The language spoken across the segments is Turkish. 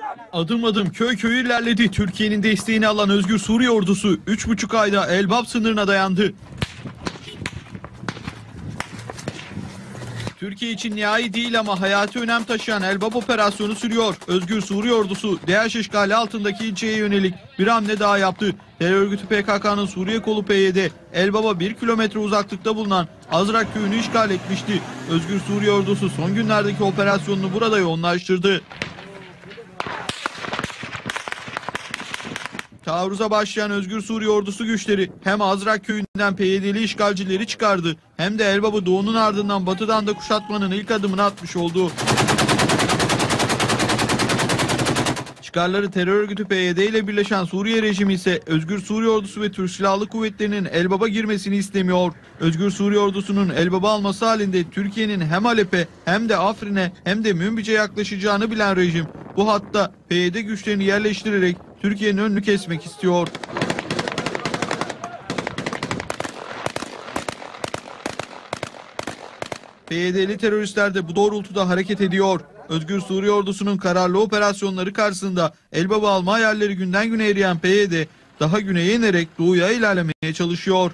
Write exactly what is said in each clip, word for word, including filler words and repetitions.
Adım adım köy köy ilerledi. Türkiye'nin desteğini alan Özgür Suriye ordusu üç buçuk ayda Elbap sınırına dayandı. Türkiye için nihai değil ama hayati önem taşıyan Elbap operasyonu sürüyor. Özgür Suriye ordusu DAEŞ işgali altındaki ilçeye yönelik bir hamle daha yaptı. Terör örgütü P K K'nın Suriye kolu P Y D, Elbap'a bir kilometre uzaklıkta bulunan Azrak köyünü işgal etmişti. Özgür Suriye ordusu son günlerdeki operasyonunu burada yoğunlaştırdı. Taarruza başlayan Özgür Suriye ordusu güçleri hem Azrak köyünden P Y D'li işgalcileri çıkardı hem de Elbap'ı doğunun ardından batıdan da kuşatmanın ilk adımını atmış oldu. Çıkarları terör örgütü P Y D ile birleşen Suriye rejimi ise Özgür Suriye ordusu ve Türk Silahlı Kuvvetleri'nin Elbap'a girmesini istemiyor. Özgür Suriye ordusunun Elbap'ı alması halinde Türkiye'nin hem Halep'e hem de Afrin'e hem de Münbic'e yaklaşacağını bilen rejim bu hatta P Y D güçlerini yerleştirerek Türkiye'nin önünü kesmek istiyor. P Y D'li teröristler de bu doğrultuda hareket ediyor. Özgür Suriye ordusunun kararlı operasyonları karşısında Elbap'ı alma hayalleri günden güne eriyen P Y D daha güneye inerek doğuya ilerlemeye çalışıyor.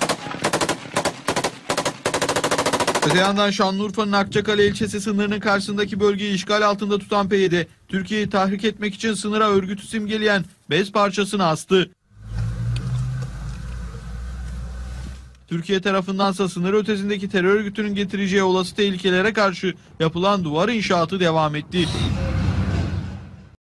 Öte yandan Şanlıurfa'nın Akçakale ilçesi sınırının karşısındaki bölgeyi işgal altında tutan P Y D, Türkiye'yi tahrik etmek için sınıra örgütü simgeleyen bez parçasını astı. Türkiye tarafındansa sınır ötesindeki terör örgütünün getireceği olası tehlikelere karşı yapılan duvar inşaatı devam etti.